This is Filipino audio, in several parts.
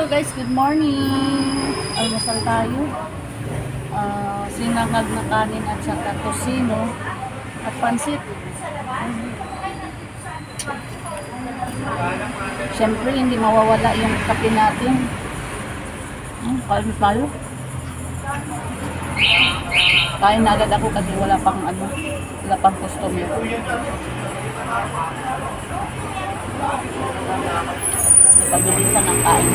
Hello guys, good morning. Almusal tayo. Sinangag na kanin at saka tosino at pansit. Siyempre hindi mawawala yung kape natin. Kain tayo. Kain na agad ako kasi wala pang customer. Pabilisan ng kain.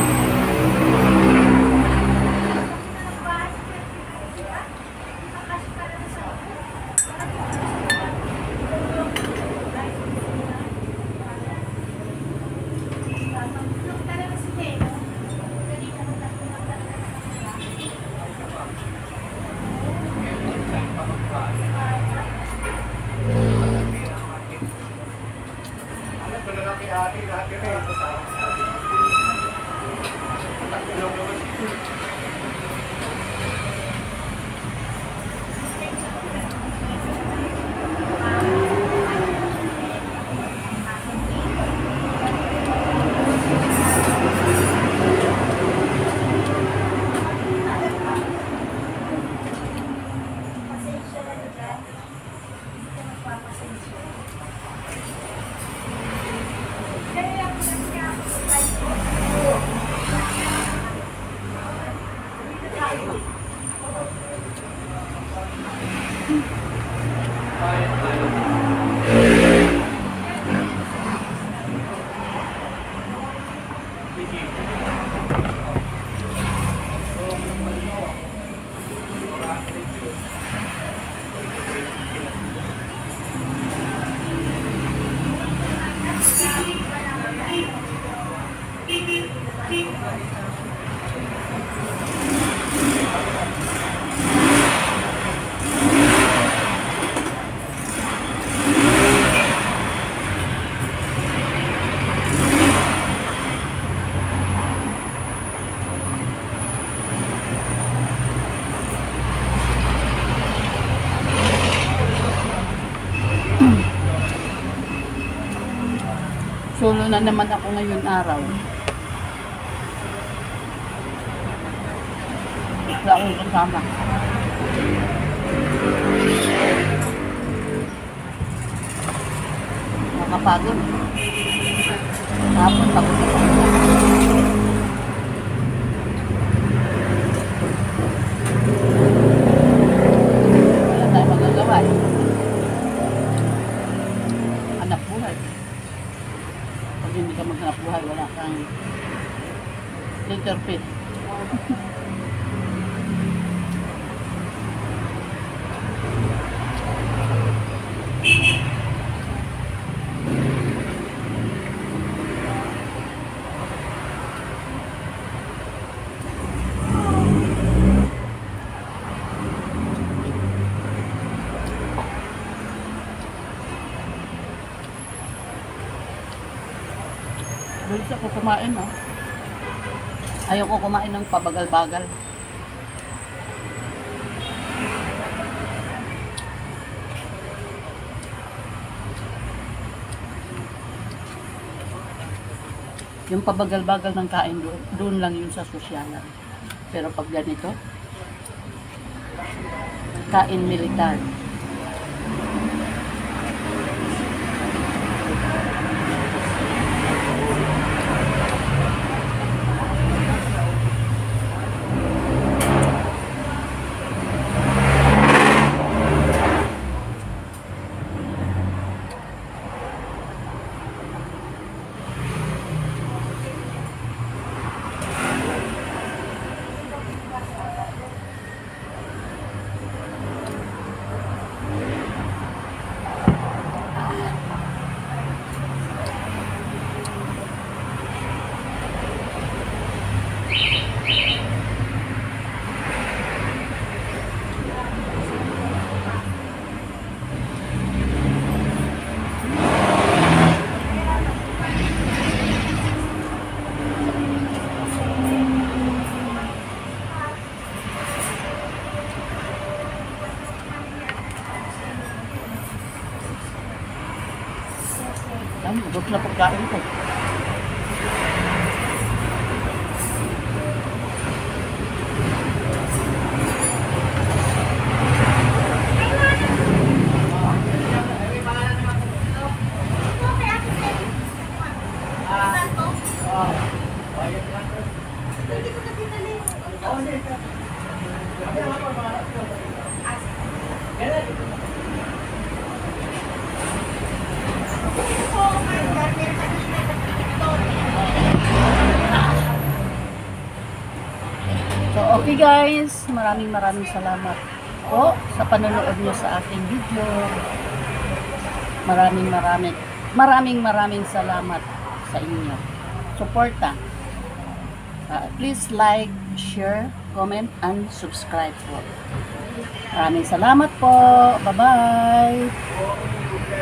Solo na naman ako ngayon araw. Wala akong kasama. Nakapagod. Tapos pagod ako. Wala tayo magagawa eh. Anak buhay. Pag hindi ka maghanap buhay, wala kang interpret. Bilis ako kumain, no? Ayoko kumain ng pabagal-bagal. Yung pabagal-bagal ng kain doon lang yun sa sosyalan. Pero pag ganito, kain militar. Ubos na pagkain ko. So, okay guys, maraming salamat po sa panonood nyo sa aking video. Maraming salamat sa inyo. Suporta. Please like, share, comment, and subscribe po. Maraming salamat po. Bye-bye.